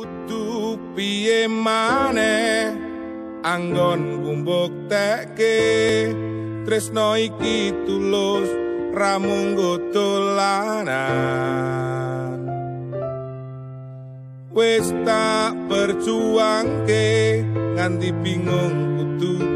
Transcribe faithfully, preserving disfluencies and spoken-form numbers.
Kudu piye maneh anggon mbuktekke tresno iki tulus ramung dolanan. Wis tak perjuangke nganti bingung kudu